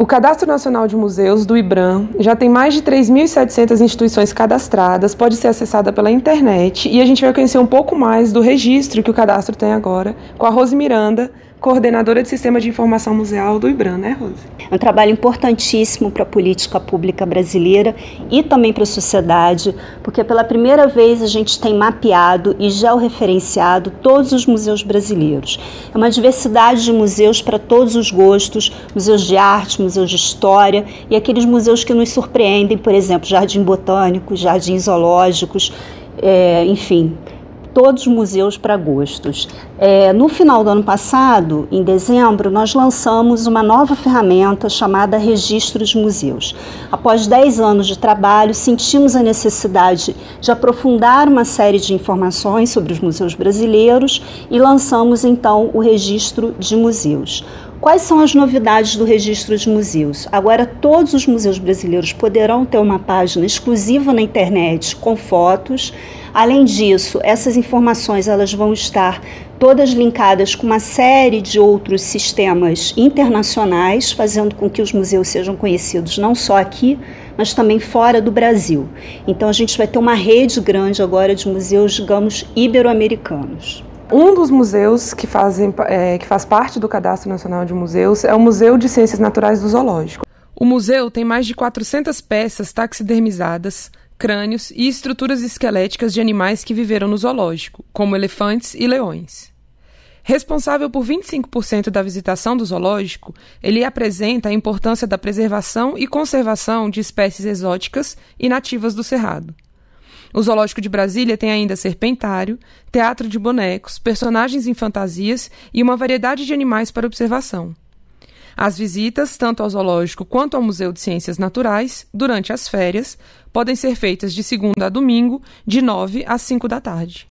O Cadastro Nacional de Museus, do IBRAM, já tem mais de 3.700 instituições cadastradas, pode ser acessada pela internet e a gente vai conhecer um pouco mais do registro que o cadastro tem agora com a Rose Miranda, coordenadora de Sistema de Informação Museal do IBRAM, né, Rose? É um trabalho importantíssimo para a política pública brasileira e também para a sociedade, porque pela primeira vez a gente tem mapeado e georreferenciado todos os museus brasileiros. É uma diversidade de museus para todos os gostos, museus de arte, museus de história e aqueles museus que nos surpreendem, por exemplo, jardim botânico, jardins zoológicos, enfim, todos os museus para gostos. No final do ano passado, em dezembro, nós lançamos uma nova ferramenta chamada Registro de Museus. Após 10 anos de trabalho, sentimos a necessidade de aprofundar uma série de informações sobre os museus brasileiros e lançamos então o Registro de Museus. Quais são as novidades do Registro de Museus? Agora, todos os museus brasileiros poderão ter uma página exclusiva na internet com fotos. Além disso, essas informações elas vão estar todas linkadas com uma série de outros sistemas internacionais, fazendo com que os museus sejam conhecidos não só aqui, mas também fora do Brasil. Então, a gente vai ter uma rede grande agora de museus, digamos, ibero-americanos. Um dos museus que faz parte do Cadastro Nacional de Museus é o Museu de Ciências Naturais do Zoológico. O museu tem mais de 400 peças taxidermizadas, crânios e estruturas esqueléticas de animais que viveram no zoológico, como elefantes e leões. Responsável por 25% da visitação do zoológico, ele apresenta a importância da preservação e conservação de espécies exóticas e nativas do Cerrado. O Zoológico de Brasília tem ainda serpentário, teatro de bonecos, personagens em fantasias e uma variedade de animais para observação. As visitas, tanto ao zoológico quanto ao Museu de Ciências Naturais, durante as férias, podem ser feitas de segunda a domingo, de 9 às 5 da tarde.